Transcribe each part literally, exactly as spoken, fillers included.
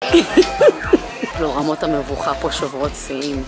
לא, רמות המבוכה פה שוברות שיאים.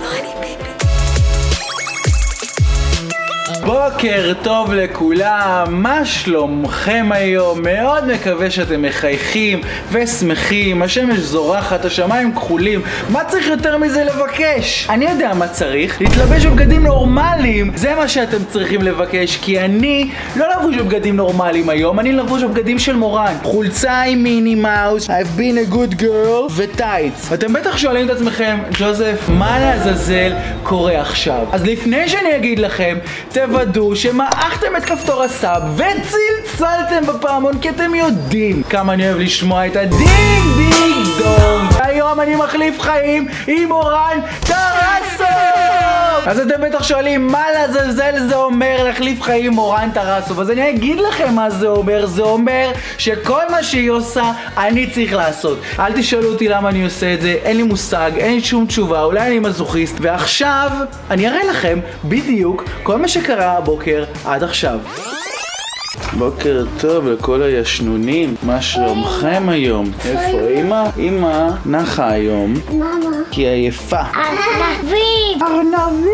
בוקר טוב לכולם, מה שלומכם היום? מאוד מקווה שאתם מחייכים ושמחים, השמש זורחת, השמיים כחולים, מה צריך יותר מזה לבקש? אני יודע מה צריך, להתלבש בבגדים נורמליים, זה מה שאתם צריכים לבקש, כי אני לא לבוש בבגדים נורמליים היום, אני לבוש בבגדים של מורן, חולצה עם מיני מאוס, I've been a good girl וטייץ. אתם בטח שואלים את עצמכם, ג'וזף, מה לעזאזל קורה עכשיו? אז לפני שאני אגיד לכם, תוודאו שמעכתם את כפתור הסאב וצלצלתם בפעמון, כי אתם יודעים כמה אני אוהב לשמוע את הדינג דינג דונג. היום אני מחליף חיים עם מורן טרסו. אז אתם בטח שואלים מה לעזאזל זה אומר להחליף חיים עם מורן טרסו, אז אני אגיד לכם מה זה אומר. זה אומר שכל מה שהיא עושה אני צריך לעשות. אל תשאלו אותי למה אני עושה את זה, אין לי מושג, אין לי שום תשובה, אולי אני מזוכיסט. ועכשיו אני אראה לכם בדיוק כל מה שקרה הבוקר עד עכשיו. בוקר טוב לכל הישנונים, מה שלומכם היום? איפה אמא? אמא נחה היום. ממה? כי עייפה. ארנבים! ארנבים!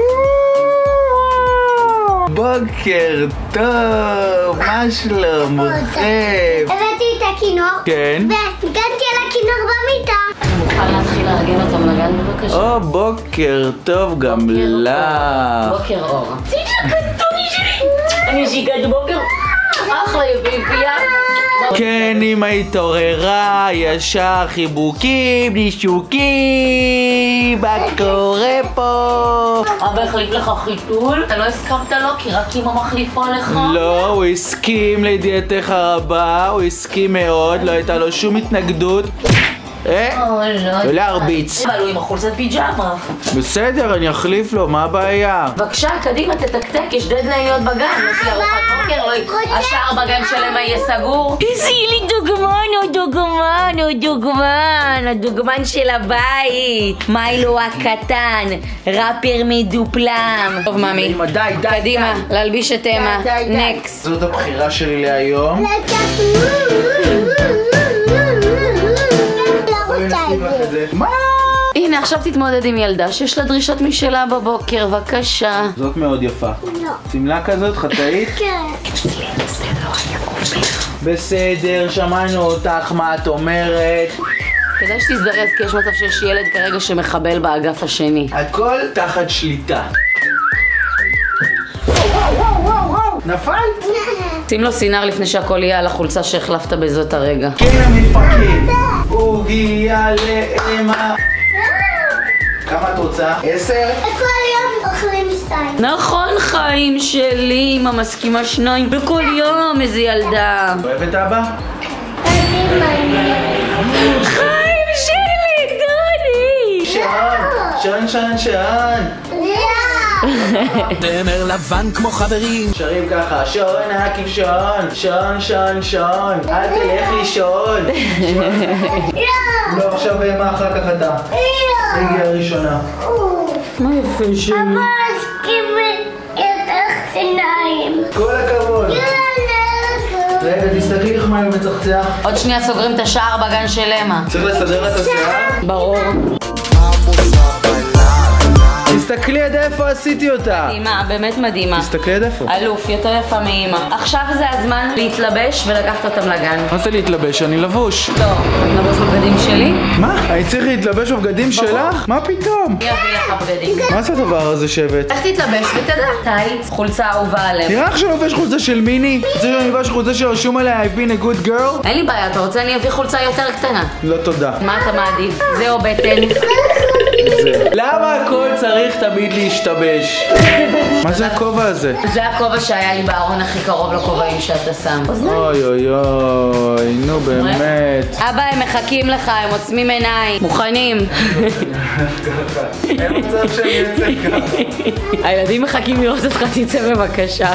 בוקר טוב, מה שלומכם? הבאתי את הכינור. כן? וניגנתי על הכינור במיטה. אני מוכן להתחיל לארגן אותם לגן בבקשה. או, בוקר טוב גם לה. בוקר אור. תגיד לקטוני שלי! אני שיגעת בוקר. אחלה יפיפייה. כן, אמא התעוררה, ישר חיבוקים, נישוקים, מה קורה פה? אבא החליף לך חיתול? אתה לא הסכמת לו כי רק אמא מחליפה לך? לא, הוא הסכים לידיעתך הרבה, הוא הסכים מאוד, לא הייתה לו שום התנגדות. אה? לא להרביץ. אבל הוא עם החולצת פיג'מה. בסדר, אני אחליף לו, מה הבעיה? בבקשה, קדימה, תתקתק, יש דדליין להיות בגן. לא תהיה ארוחת בוקר, לא השאר בגן שלהם יהיה סגור. איזה לי דוגמן, או דוגמן, או דוגמן, הדוגמן של הבית. מיילו הקטן, ראפר מדופלם. טוב, ממי, די, די, קדימה, להלביש את אמה. נקסט. זאת הבחירה שלי להיום. מה? הנה, עכשיו תתמודד עם ילדה שיש לה דרישות משלה בבוקר, בבקשה. זאת מאוד יפה. לא. סמלה כזאת, חטאית? כן. בסדר, שמענו אותך, מה את אומרת? כדאי שתזדרז, כי יש מצב שיש ילד כרגע שמחבל באגף השני. הכל תחת שליטה. נפלת? שים לו סינר לפני שהכל יהיה על החולצה שהחלפת בזאת הרגע. כן המפקד, הוא הגיע לאמא. כמה את רוצה? עשר? כל יום אוכלים שתיים. נכון, חיים שלי, אמא מסכימה שניים בכל יום, איזה ילדה. אוהבת אבא? אני מעניין. חיים שלי, דוני! שעון, שעון, שעון, שעון. תמר לבן כמו חברים. שרים ככה, שעון הכבשון, שעון, שעון, שעון, אל תלך לישון. לא, עכשיו מה אחר כך אתה? הגיעה הראשונה. מה יפה שלי? אבל הסכים יותר סיניים. כל הכבוד. רגע, תסתכלי איך מה אני מצחצח. עוד שנייה סוגרים את השער בגן של אמה. צריך לסדר את השיער? ברור. תסתכלי עד איפה עשיתי אותה. מדהימה, באמת מדהימה. תסתכלי עד איפה. אלוף, יותר יפה מאמא. עכשיו זה הזמן להתלבש ולקחת אותם לגן. מה זה להתלבש? אני לבוש. לא, נלבש בבגדים שלי? מה? אני צריך להתלבש בבגדים שלך? מה פתאום? אני אביא לך בגדים. מה זה הדבר הזה שבט? איך תתלבש ותדע? טייץ, חולצה אהובה עליהם. נראה לך שאני לובש חולצה של מיני? צריך שאני לובש חולצה שרשום עליה I've been a good girl? אין לי בעיה, אתה רוצה אני אביא חולצה יותר קטנה. לא תודה. מה אתה מעדיף? זה או בטן? זה. למה הכל צריך תמיד להשתבש? מה זה הכובע הזה? זה הכובע שהיה לי בארון הכי קרוב לכובעים שאתה שם. אוי אוי אוי, נו באמת. אבא, הם מחכים לך, הם עוצמים עיניים. מוכנים. אין מצב שאני יוצא ככה. הילדים מחכים לראות אותך, תצא בבקשה.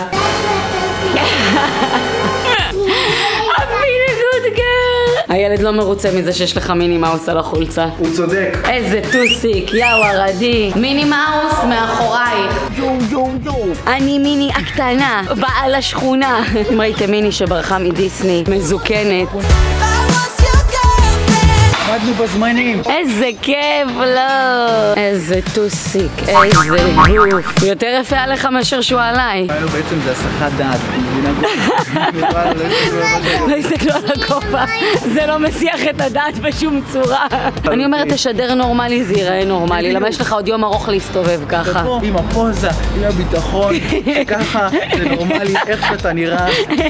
הילד לא מרוצה מזה שיש לך מיני מאוס על החולצה. הוא צודק. איזה טוסיק, יאו הרדי. מיני מאוס מאחורייך. יו יו יו. אני מיני הקטנה, בעל השכונה. אם ראיתם מיני שברחה מדיסני, מזוקנת. עמדנו בזמנים. איזה כיף, לא. איזה טוסיק, איזה גוף. יותר יפה עליך מאשר שהוא עליי. היינו בעצם זה הסחת דעת. לא הסתכלו על הכובע. זה לא מסיח את הדעת בשום צורה. אני אומרת, תשדר נורמלי, זה ייראה נורמלי. למה יש לך עוד יום ארוך להסתובב ככה? עם הפוזה, עם הביטחון, ככה זה נורמלי, איך שאתה נראה.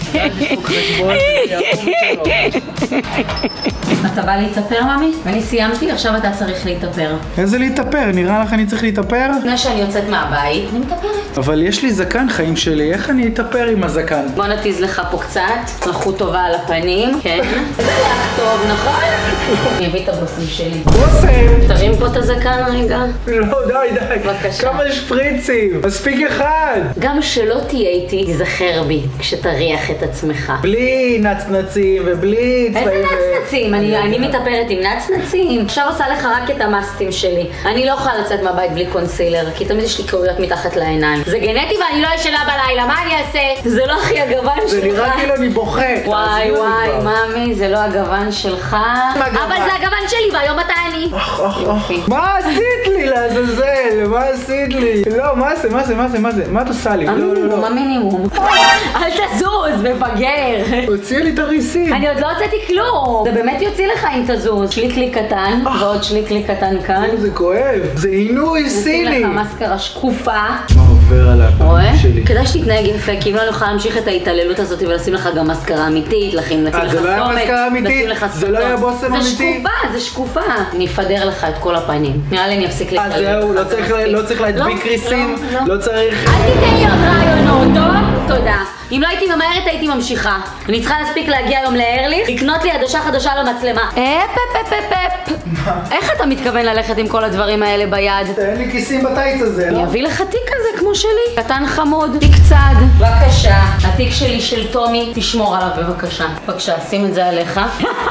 אתה בא להתאפר, ממי? אני סיימתי, עכשיו אתה צריך להתאפר. איזה להתאפר? נראה לך אני צריך להתאפר? לפני שאני יוצאת מהבית, אני מתאפרת. אבל יש לי זקן, חיים שלי, איך אני אתאפר עם הזקן? בוא נתיז לך פה קצת, צלחות טובה על הפנים, כן? זה לך טוב, נכון? אני אביא את הבוסים שלי. בוסם! תרים פה את הזקן רגע. לא, די, די. בבקשה. כמה שפריצים? מספיק אחד. גם שלא תהיה איתי, תיזכר בי כשתריח את עצמך. בלי נצנצים ובלי צבעים. איזה נצנצים? אני, אני מתאפרת עם נצנצים. עכשיו עושה לך רק את המאסטים שלי. אני לא יכולה לצאת מהבית בלי קונסילר, כי תמיד יש לי קרויות מתחת לעיניים. זה גנטי ואני לא ישנה בלילה, מה אני אעשה? זה לא הכי הגוון שלך. זה נראה כאילו אני בוכה. וואי וואי, מאמי, זה לא הגוון שלך. אבל זה הגוון שלי, והיום אתה אני. מה עשית לי לעזאזל? מה עשית לי? לא, מה זה, מה זה, מה זה, מה זה? מה את עושה לי? לא, לא, לא. מה מינימום? אל תזוז, מפגר. הוציאה לי את הריסים. אני עוד לא הוצאתי כלום. זה באמת יוציא לך אם תזוז. שליקלי קטן, ועוד שליקלי קטן כאן. זה כואב. זה עינוי סיני. נשים לך מסקרה שקופה. מה עובר על הפנים שלי? כדאי שתתנהג יפה, כי אם לא נוכל להמשיך את ההתעללות הזאת ולשים לך גם מסקרה אמיתית, לשים לך סומק. זה לא היה מסקרה אמיתית? זה לא היה בושם אמיתי? זה שקופה, זה שקופה. אני אפדר לך את כל הפנים. נראה לי אני אפסיק להתעללות. אז זהו, לא צריך להדביק ריסים? לא צריך... אל תיתן לי עוד רעיונות, טוב? תודה. אם לא הייתי ממהרת הייתי ממשיכה. אני צריכה להספיק להגיע היום לארליך, לקנות לי עדשה חדשה למצלמה. אפ אפ אפ אפ אפ. איך אתה מתכוון ללכת עם כל הדברים האלה ביד? אין לי כיסים בטייץ הזה, לא? אני אביא לך תיק כזה כמו שלי. קטן חמוד, תיק צד. בבקשה. התיק שלי של טומי, תשמור עליו בבקשה. בבקשה, שים את זה עליך.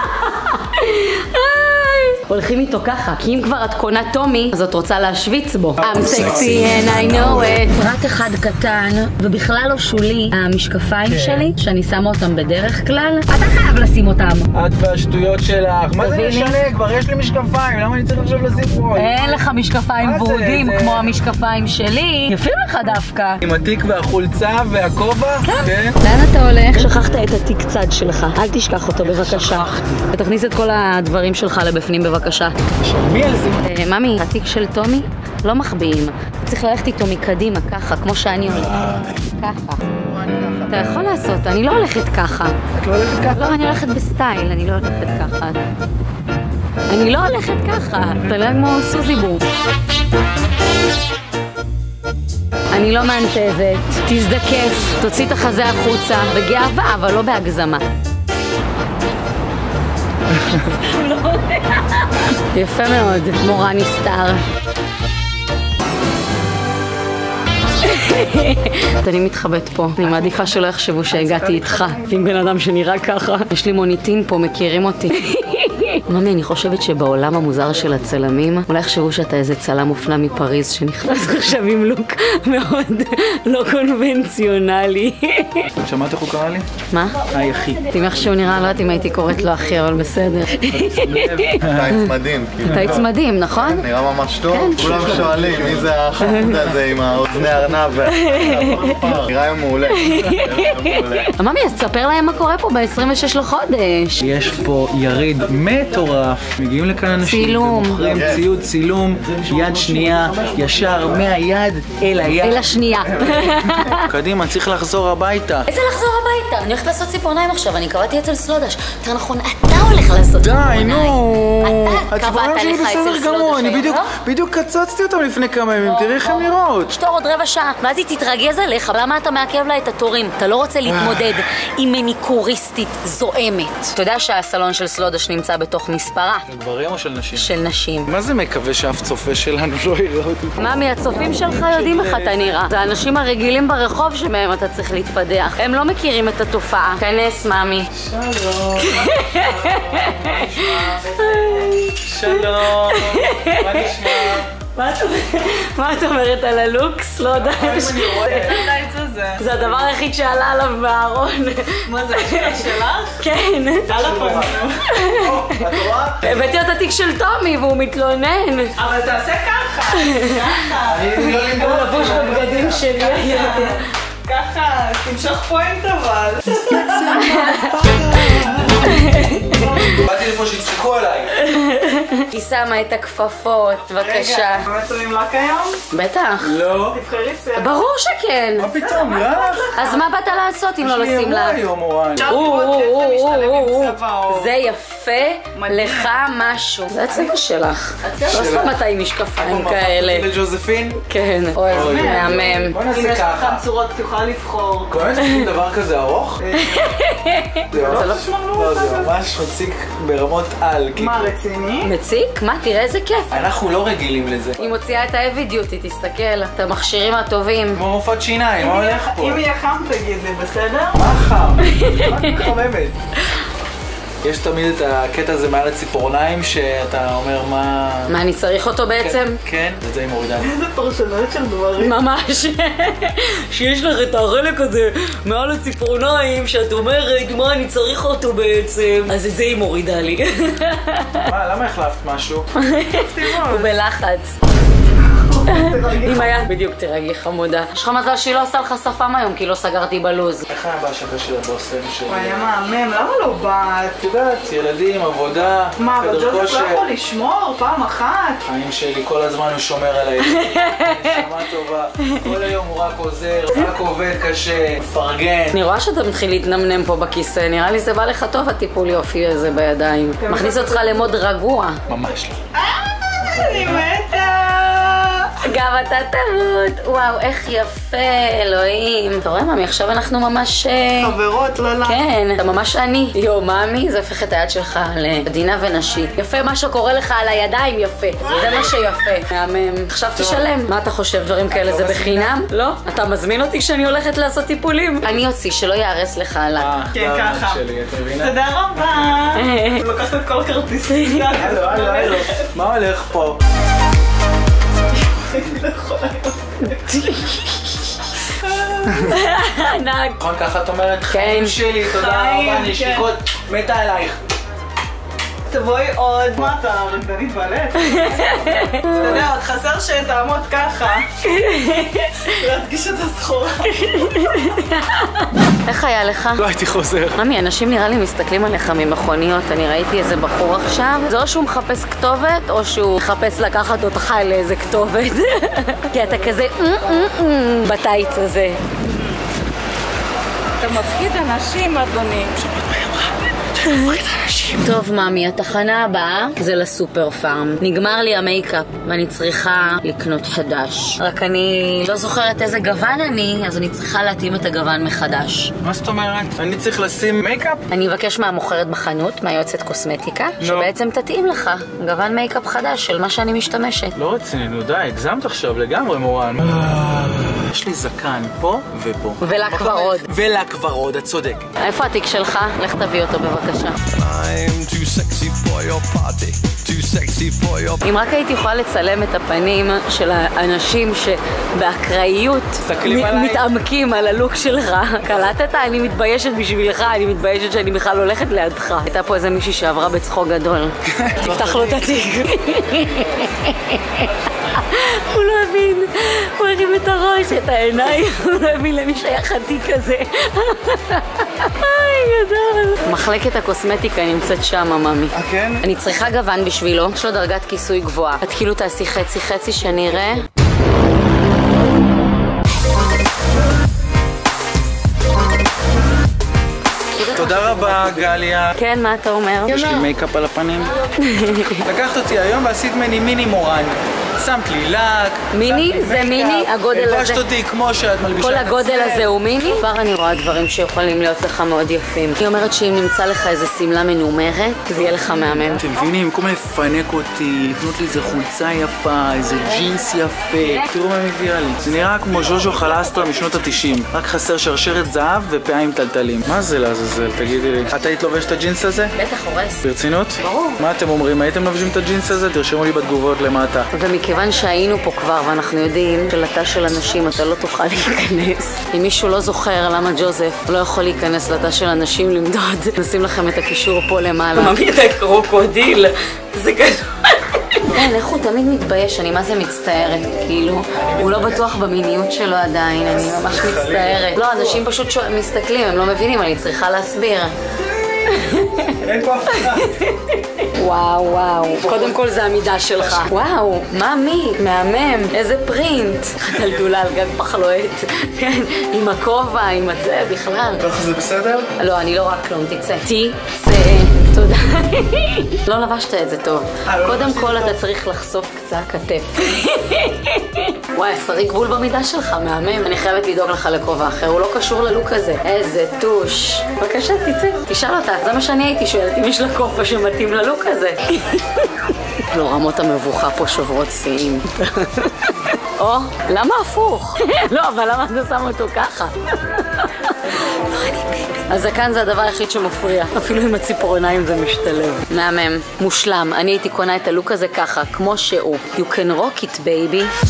הולכים איתו ככה, כי אם כבר את קונה טומי, אז את רוצה להשוויץ בו. I'm sexy and I know it. פרט אחד קטן, ובכלל לא שולי, המשקפיים שלי, שאני שמה אותם בדרך כלל, אתה חייב לשים אותם. את והשטויות שלך. מה זה משנה? כבר יש לי משקפיים, למה אני צריך עכשיו לשים פה? אין לך משקפיים ורודים כמו המשקפיים שלי. יפים לך דווקא. עם התיק והחולצה והכובע? כן. לאן אתה הולך? שכחת את התיק צד שלך. אל תשכח אותו בבקשה. ותכניס את כל הדברים שלך לבפנים בבקשה. בבקשה. מי על זה? ממי, התיק של טומי לא מחביאים. צריך ללכת איתו מקדימה, ככה, כמו שאני הולכת. ככה. אתה יכול לעשות, אני לא הולכת ככה. את לא הולכת ככה? לא, אני הולכת בסטייל, אני לא הולכת ככה. אני לא הולכת ככה. אתה לא כמו סוזי בור. אני לא מענטבת. תזדקף, תוציא את החזה החוצה, בגאווה, אבל לא בהגזמה. יפה מאוד, מורה נסתר. אני מתחבאת פה, אני מעדיפה שלא יחשבו שהגעתי איתך עם בן אדם שנראה ככה. יש לי מוניטין פה, מכירים אותי. ממי, אני חושבת שבעולם המוזר של הצלמים אולי יחשבו שאתה איזה צלם אופנה מפריז שנכנס עכשיו עם לוק מאוד לא קונבנציונלי. שמעת איך הוא קרא לי? מה? היחיד. אם איך שהוא נראה, לא יודעת אם הייתי קוראת לו אחי, אבל בסדר. טייץ מדהים. טייץ מדהים, נכון? נראה ממש טוב. כולם שואלים מי זה החמוד הזה עם האוזני ארנב. נראה יום מעולה. ממי, אז תספר להם מה קורה פה ב-עשרים ושש לחודש. יש פה יריד מטורף. מגיעים לכאן אנשים צילום. ומוכרים ציוד צילום, יד שנייה, ישר מהיד אל היד. אל השנייה. קדימה, צריך לחזור הביתה. איזה לחזור הביתה? אני הולכת לעשות ציפורניים עכשיו, אני קבעתי אצל סלודש. יותר נכון, אתה הולך לעשות ציפורניים. די, נו. אתה קבעת לך אצל סלודש. אני בדיוק קצצתי אותם לפני כמה ימים, תראי איך הם נראות. שתור עוד רבע שעה, ואז היא תתרגז עליך. למה אתה מעכב לה את התורים? אתה לא רוצה להתמודד עם מניקוריסטית זועמת. אתה יודע שהסלון של סלודש נמצא בתוך מספרה? של גברים או של נשים? של נשים. מה זה מקווה שאף צופה שלנו לא יראה אותי? ממי, הצופים שלך יודעים איך אתה נראה. זה האנשים הרגילים ברחוב שמהם אתה צריך להתפדח. הם לא מכירים את התופעה. כנס, ממי. שלום. שלום. מה נשמע? מה את אומרת על הלוקס? לא יודע. אני רואה את הטייץ הזה. זה? זה הדבר היחיד שעלה עליו בארון. מה זה, השקעה שלך? כן. על הפנים. את רואה? הבאתי את התיק של טומי והוא מתלונן. אבל תעשה ככה. ככה. אני לא לימוד. הוא לבוש בבגדים שלי. ככה, תמשוך פוינט אבל. באתי לפה שיצחקו עליי. היא שמה את הכפפות, בבקשה. רגע, באמת שמים לק היום? בטח. לא. תבחרי צבע. ברור שכן. מה פתאום, יאללה. אז מה באת לעשות אם לא יש לי לשים אירוע לה? היום, אורן. אפשר לראות איך זה משתלב עם צבע העור. זה יפה מדהים. לך משהו. זה הצבע שלך. לא סתם אתה עם משקפיים כאלה. לג'וזפין? כן. אוי, זה מהמם. בוא אם נעשה יש לך ככה. צורות, תוכל לבחור. קוראים לכם דבר כזה ארוך? זה זה לא לא, זה ממש מציק ברמות על. מה, רציני? מציק? מה? תראה איזה כיף. אנחנו לא רגילים לזה. היא מוציאה את ה-heavy duty, תסתכל. את המכשירים הטובים. כמו רופאת שיניים, מה הולך פה? אם יהיה חם תגיד לי, בסדר? מה חם? מה את מחממת? יש תמיד את הקטע הזה מעל הציפורניים שאתה אומר מה... מה, אני צריך אותו בעצם? כן, את זה היא מורידה לי. איזה פרשנות של דברים. ממש. שיש לך את החלק הזה מעל הציפורניים שאת אומרת מה אני צריך אותו בעצם, אז את זה היא מורידה לי. מה, למה החלפת משהו? הוא בלחץ. אם היה בדיוק, תרגי חמודה. יש לך מזל שהיא לא עושה לך שפם היום כי לא סגרתי בלוז. איך היה בהשקה של הבוסם של... הוא היה מהמם, למה לא באת? את יודעת, ילדים, עבודה, מה, אבל חדר ג'וזף לא כושר. יכול לשמור פעם אחת? החיים שלי כל הזמן הוא שומר על הילדים. נשמה טובה. כל היום הוא רק עוזר, רק עובד קשה, מפרגן. אני רואה שאתה מתחיל להתנמנם פה בכיסא, נראה לי זה בא לך טוב הטיפול יופי הזה בידיים. מכניס אותך למוד רגוע. ממש לא. אני מתה! גם אתה תמות. וואו, איך יפה, אלוהים. אתה רואה, ממי, עכשיו אנחנו ממש... חברות, לא לא. כן, אתה ממש עני. יו, ממי, זה הופך את היד שלך לעדינה ונשית. יפה מה שקורה לך על הידיים, יפה. זה מה שיפה. מהמם. עכשיו תשלם. מה אתה חושב, דברים כאלה זה בחינם? לא? אתה מזמין אותי כשאני הולכת לעשות טיפולים? אני אוציא, שלא יהרס לך עליי. כן, זה ככה. שלי, את מבינה? תודה רבה. לקחת את כל הכרטיסים. הלו, הלו, הלו. מה הולך פה? ענק. נכון ככה את אומרת? חיים שלי, תודה חיים, רבה, נשיקות, מתה עלייך. תבואי עוד. מה אתה, רקדנית בלט? אתה יודע, עוד חסר שתעמוד ככה. להדגיש את הסחורה. איך היה לך? לא הייתי חוזר. ממי, אנשים נראה לי מסתכלים עליך ממכוניות. אני ראיתי איזה בחור עכשיו. זה או שהוא מחפש כתובת, או שהוא מחפש לקחת אותך לאיזה כתובת. כי אתה כזה בטייץ הזה. אתה מפחיד אנשים, אדוני. טוב ממי, התחנה הבאה זה לסופר פארם. נגמר לי המייקאפ ואני צריכה לקנות חדש. רק אני לא זוכרת איזה גוון אני, אז אני צריכה להתאים את הגוון מחדש. מה זאת אומרת? אני צריך לשים מייקאפ? אני אבקש מהמוכרת בחנות, מהיועצת קוסמטיקה, שבעצם תתאים לך גוון מייקאפ חדש של מה שאני משתמשת. לא רציני, נו די, הגזמת עכשיו לגמרי מורן. יש לי זקן פה ופה. ולק ורוד. ולק ורוד, את צודק. איפה התיק שלך? לך תביא אותו בבקשה. I'm too sexy for your party, too sexy for your... אם רק הייתי יכולה לצלם את הפנים של האנשים שבאקראיות מסתכלים עליי. מתעמקים על הלוק שלך. קלטת? אני מתביישת בשבילך, אני מתביישת שאני בכלל הולכת לידך. הייתה פה איזה מישהי שעברה בצחוק גדול. תפתח לו את התיק. הוא לא הבין, הוא הרים את הראש, את העיניים, הוא לא הבין למי שייך התיק הזה. איי, גדול. מחלקת הקוסמטיקה נמצאת שם, ממי. אה, כן? אני צריכה גוון בשבילו, יש לו דרגת כיסוי גבוהה. את כאילו תעשי חצי חצי שאני אראה. תודה רבה, גליה. כן, מה אתה אומר? יש לי מייקאפ על הפנים. לקחת אותי היום ועשית ממני מיני מורן. שמת לי לק. מיני? זה מיני? הגודל הזה? הלבשת אותי כמו שאת מלבישה את כל עצמך. הגודל הזה הוא מיני? כבר אני רואה דברים שיכולים להיות לך מאוד יפים. היא אומרת שאם נמצא לך איזה סמלה מנומרת, זה יהיה לך מהמם. אתם מבינים, במקום לפנק אותי, לקנות לי איזה חולצה יפה, איזה ג'ינס יפה. תראו מה מביאה לי. זה נראה כמו ז'וז'ו חלסטרה משנות התשעים. רק חסר שרשרת זהב ופעיים טלטלים. מה זה לעזאזל? תגידי לי. את היית לובש את הג'ינס הזה? בטח הורס. ברצינות? ברור. מה אתם אומרים? הייתם לובשים את הג'ינס הזה? תרשמו לי בתגובות למטה. ומכן מכיוון שהיינו פה כבר ואנחנו יודעים שלתא של אנשים אתה לא תוכל להיכנס. אם מישהו לא זוכר למה ג'וזף לא יכול להיכנס לתא של אנשים למדוד, נשים לכם את הקישור פה למעלה. ממי את הקרוקודיל, זה גדול. כן, איך הוא תמיד מתבייש, אני מה זה מצטערת, כאילו, הוא לא בטוח במיניות שלו עדיין, אני ממש מצטערת. לא, אנשים פשוט מסתכלים, הם לא מבינים, אני צריכה להסביר. אין פה אף אחד. וואו, וואו. קודם כל זה המידה שלך. וואו, מאמי, מהמם, איזה פרינט. חתלדולה על גג פחלואט. כן, עם הכובע, עם הזה, בכלל. ככה זה בסדר? לא, אני לא רק כלום, תצא. תצא. תודה. לא לבשת את זה טוב. קודם כל אתה צריך לחשוף קצת כתף. וואי, שריק בול במידה שלך, מהמם. אני חייבת לדאוג לך לכובע אחר, הוא לא קשור ללוק הזה. איזה טוש. בבקשה, תצא. תשאל אותה, זה מה שאני הייתי שואלת, אם יש לה כובע שמתאים ללוק הזה. לא, רמות המבוכה פה שוברות שיאים. או, למה הפוך? לא, אבל למה אתה שם אותו ככה? הזקן זה הדבר היחיד שמפריע, אפילו עם הציפורניים זה משתלב. מהמם, מושלם, אני הייתי קונה את הלוק הזה ככה, כמו שהוא. You can rock it, baby.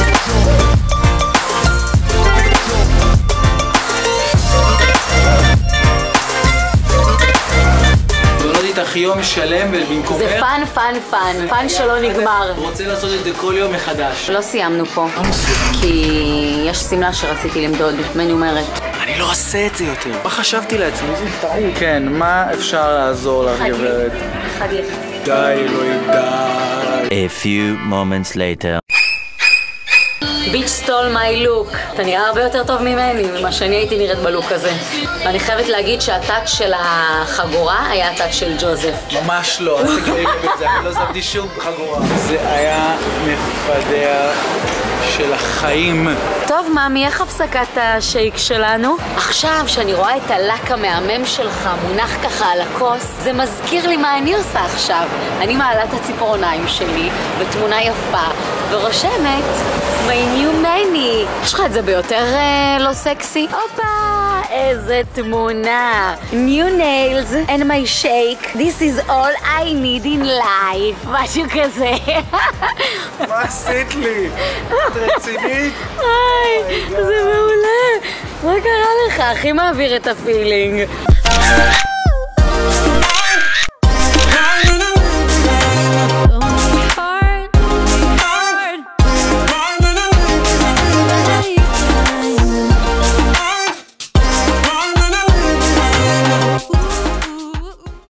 איתך יום שלם ובמקומך... זה פן, פן, פן, פן שלא נגמר. רוצה לעשות את זה כל יום מחדש. לא סיימנו פה, כי יש סמלה שרציתי למדוד, מנומרת. אני לא עושה את זה יותר. מה חשבתי לעצמי? זה טעות. כן, מה אפשר לעזור לך, גברת? אחד לך. די, אלוהים, די. A few moments later. ביץ' סטול מי לוק. אתה נראה הרבה יותר טוב ממני, ממה שאני הייתי נראית בלוק הזה. ואני חייבת להגיד שהטאץ' של החגורה היה הטאץ' של ג'וזף. ממש לא, אל תקראי לי בזה, אני לא שמתי שום חגורה. זה היה מפדח של החיים. טוב, מאמי, איך הפסקת השייק שלנו? עכשיו, שאני רואה את הלק המהמם שלך מונח ככה על הכוס, זה מזכיר לי מה אני עושה עכשיו. אני מעלה את הציפורניים שלי בתמונה יפה, ורושמת my new many. יש לך את זה ביותר uh, לא סקסי? הופה, איזה תמונה. New nails and my shake. This is all I need in life. משהו כזה. מה עשית לי? את רצינית? היי, זה מעולה. מה קרה לך? הכי מעביר את הפילינג.